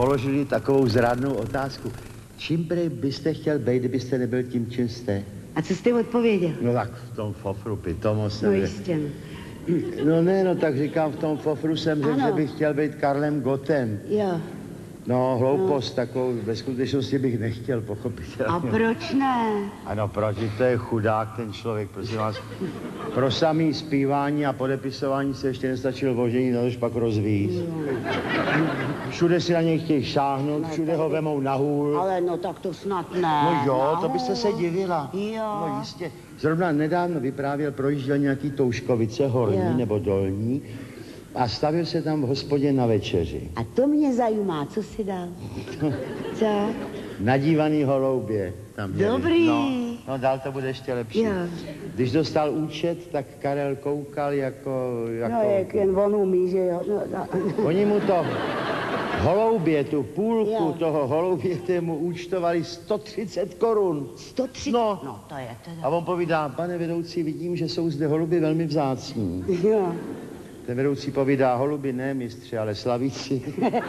položili takovou zrádnou otázku. Čím byste chtěl být, kdybyste nebyl tím, čím jste? A co jste odpověděl? No tak v tom fofru, pitomost. No jistě. No ne, no tak říkám, v tom fofru jsem řekl, že bych chtěl být Karlem Gottem. Jo. No, hloupost takovou, ve skutečnosti bych nechtěl, pochopitelně. A proč ne? Ano, proč? To je chudák ten člověk, prosím vás. Pro samý zpívání a podepisování se ještě nestačil vožení, na tož pak rozvíjí. Všude si na něj chtějí šáhnout, všude ho vemou na hůl. Ale no tak to snad ne. No jo, to byste se divila. Jo. No jistě. Zrovna nedávno vyprávěl, projížděl nějaký Touškovice, horní nebo dolní, a stavil se tam v hospodě na večeři. A to mě zajímá, co si dal? Co? Nadívaný holoubě tam měli. Dobrý. No, dál to bude ještě lepší. Jo. Když dostal účet, tak Karel koukal jako... No, jak jen on umí, že jo. No. Oni mu to holoubě, tu půlku toho holoubě, mu účtovali 130 korun. 130? No. No, to je teda. A on povídá, pane vedoucí, vidím, že jsou zde holuby velmi vzácní. Jo. Ten vedoucí povídá, holuby ne, mistři, ale slavíci.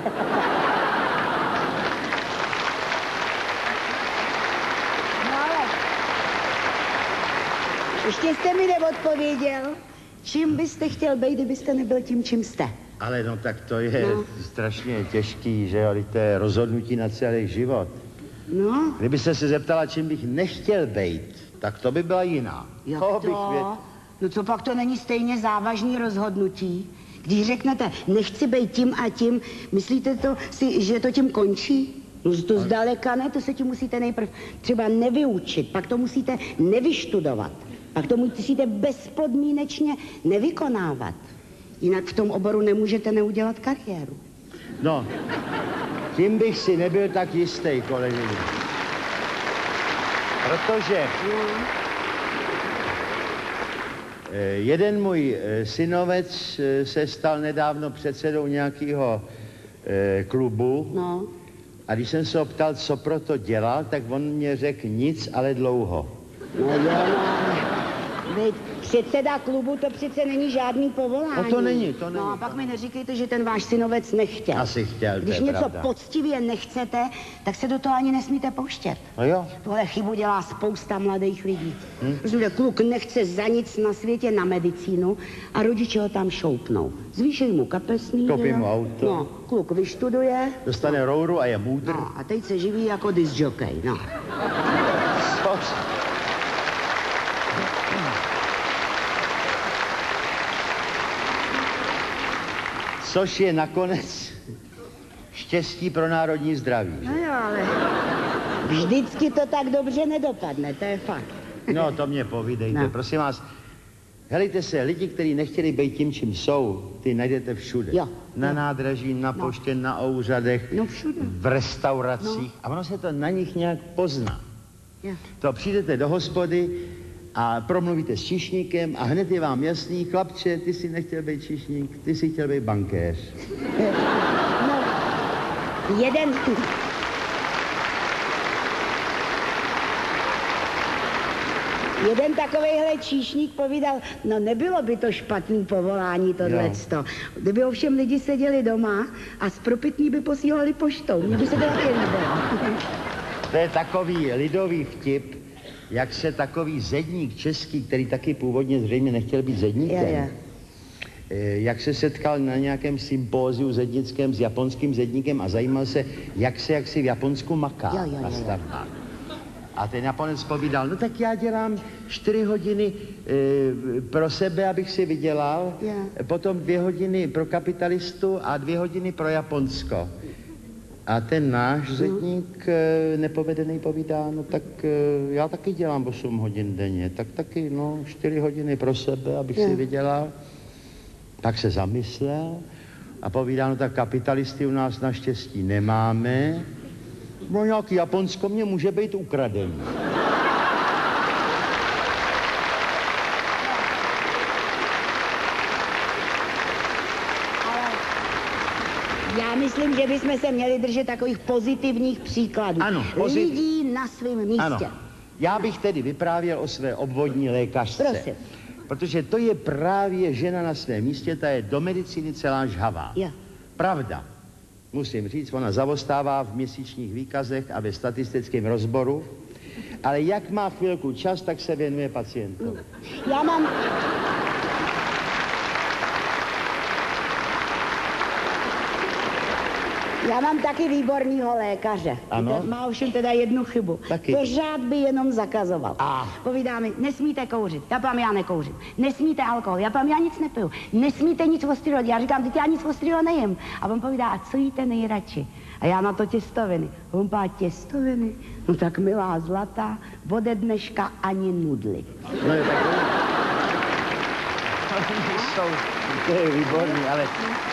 Ještě jste mi neodpověděl, čím byste chtěl být, kdybyste nebyl tím, čím jste. Ale no tak to je strašně těžký, že jo, to je rozhodnutí na celý život. No. Kdybyste se zeptala, čím bych nechtěl být, tak to by byla jiná. Jak to? No co pak to není stejně závažný rozhodnutí? Když řeknete, nechci být tím a tím, myslíte to si, že to tím končí? No to zdaleka ne, to se tím musíte nejprv třeba nevyučit, pak to musíte nevyštudovat, pak to musíte bezpodmínečně nevykonávat. Jinak v tom oboru nemůžete neudělat kariéru. No, tím bych si nebyl tak jistý, kolegyně. Protože jeden můj synovec se stal nedávno předsedou nějakého klubu. No. A když jsem se ho ptal, co pro to dělal, tak on mě řekl nic, ale dlouho. No jo, no. Předseda klubu to přece není žádný povolání. No to není. No a pak mi neříkejte, že ten váš synovec nechtěl. Asi chtěl, Když to je něco pravda. poctivě nechcete, tak se do toho ani nesmíte pouštět. No jo. Tohle chybu dělá spousta mladých lidí. Protože kluk nechce za nic na světě na medicínu a rodiče ho tam šoupnou. Zvýšejí mu kapesný. Koupí mu auto. No, kluk vyštuduje. Dostane rouru a je můdr. No, a teď se živí jako discjockey, no. Což je nakonec štěstí pro národní zdraví. No jo, ale vždycky to tak dobře nedopadne, to je fakt. No, to mě povídejte. No. Prosím vás, helejte se, lidi, kteří nechtěli být tím, čím jsou, ty najdete všude. Jo. Na nádraží, na poště, na úřadech, No všude. v restauracích. A ono se to na nich nějak pozná. Jo. To přijdete do hospody a promluvíte s číšníkem a hned je vám jasný, chlapče, ty si nechtěl být číšník, ty si chtěl být bankéř. No, jeden takovejhle číšník povídal, no nebylo by to špatný povolání tohleto. Kdyby ovšem lidi seděli doma a z propitní by posílali poštou. Mně by se to taky líbilo. To je takový lidový vtip, jak se takový zedník český, který taky původně zřejmě nechtěl být zedníkem, jak se setkal na nějakém sympóziu zednickém s japonským zedníkem a zajímal se, jak si v Japonsku maká na stavbách. A ten Japonec povídal, no tak já dělám 4 hodiny pro sebe, abych si vydělal, potom 2 hodiny pro kapitalistu a 2 hodiny pro Japonsko. A ten náš zedník nepovedený povídá, no tak já taky dělám 8 hodin denně, tak taky, no, 4 hodiny pro sebe, abych si vydělal. Tak se zamyslel a povídá, no tak kapitalisty u nás naštěstí nemáme, no nějaký Japonsko mě může být ukradený. Já myslím, že bychom se měli držet takových pozitivních příkladů. Ano, lidí na svém místě. Ano. Já bych tedy vyprávěl o své obvodní lékařce. Prosím. Protože to je právě žena na svém místě, ta je do medicíny celá žhavá. Jo. Pravda. musím říct, ona zaostává v měsíčních výkazech a ve statistickém rozboru, ale jak má chvilku čas, tak se věnuje pacientům. Já mám taky výbornýho lékaře. Ano? Má ovšem teda jednu chybu. Taky. Pořád by jenom zakazoval. Povídá mi, nesmíte kouřit. Já pám, já nekouřím. Nesmíte alkohol. Já pám, já nic nepiju. Nesmíte nic ostrého. Já říkám, teď já nic ostrého nejím. A on povídá, a co jíte nejradši? A já na to těstoviny. A on pá, těstoviny? No tak milá zlatá, ode dneška ani nudly. No je takový. To je výborný, ale...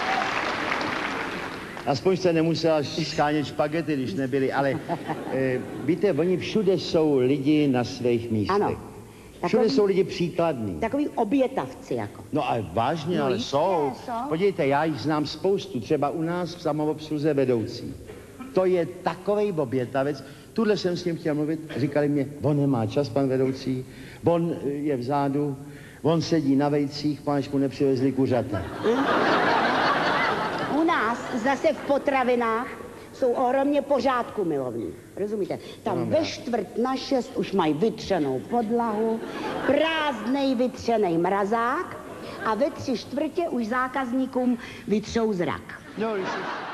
Aspoň jste nemusela skánět špagety, když nebyli, ale víte, oni všude jsou lidi na svých místech. Ano. Všude jsou lidi příkladní. Takový obětavci jako. No ale vážně, No ale jistě, jsou. jsou. Podívejte, já jich znám spoustu, třeba u nás v samoobsluze vedoucí. To je takovej obětavec. Tuhle jsem s ním chtěl mluvit, říkali mě, on nemá čas, pan vedoucí, on je vzadu, on sedí na vejcích, páč mu nepřivezli kuřata. U nás zase v potravinách jsou ohromně pořádku milovní. Rozumíte? Tam ve 5:45 už mají vytřenou podlahu, prázdnej vytřenej mrazák a ve 3/4 už zákazníkům vytřou zrak. No,